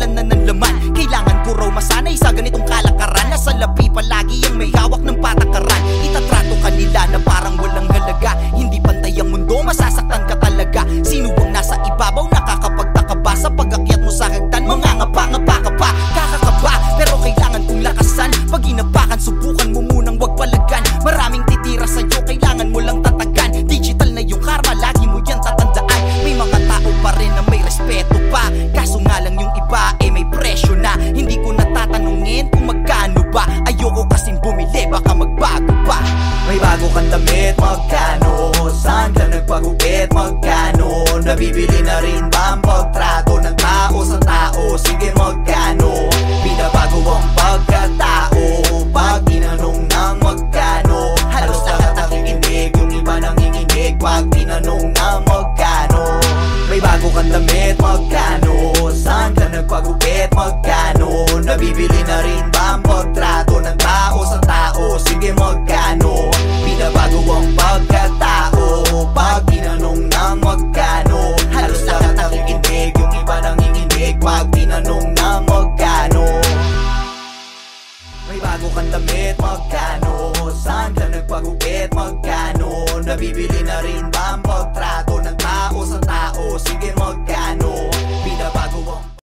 na ng laman. Kailangan ko raw masanay sa ganitong kalakaran. Nasa labi palagi ang may hawak ng patakaran. Itatrato ka nila na parang walang halaga. Hindi pantay ang mundo, masasaktan ka talaga. Sino bang nasa ibabaw nakakapagtaka ba? Sa pag-akyat mo sa hagdan, mangangapa-ngapa ka pa. Kakakaba, pero kailangan kong lakasan. Pag inapakan, subukan mo munang wag palagan. Maraming titira sa'yo, kailangan mo lang tatagan. Digital na yung karma, lagi mo yan tatandaan. May mga tao pa rin na may respeto pa. Kaso nga lang yung iba may presyo na. Hindi ko natatanungin kung magkano ba. Ayoko kasing bumili, baka magbago pa. May bago kang damit, magkano? Saan ka nagpagupit, magkano? Nabibili na rin ba ang pagtrato ng tao sa tao? Sige, magkano? Binabago ang pagkatao pag tinanong ng magkano. Halos lahat nakikinig, yung iba nanginginig pag tinanong ng magkano. May bago kang damit, magkano? Saan ka nagpagupit, magkano? Nabibili na rin ba ang pagtrato ng tao sa tao? Sige, magkano? Binabago ang pagkatao pag tinanong ng magkano. Halos lahat nakikinig, yung iba nanginginig pag tinanong ng magkano. May bago kang damit, magkano? Saan ka nagpagupit, magkano? Nabibili na rin ba ang pagtrato ng tao sa tao? Sige, magkano?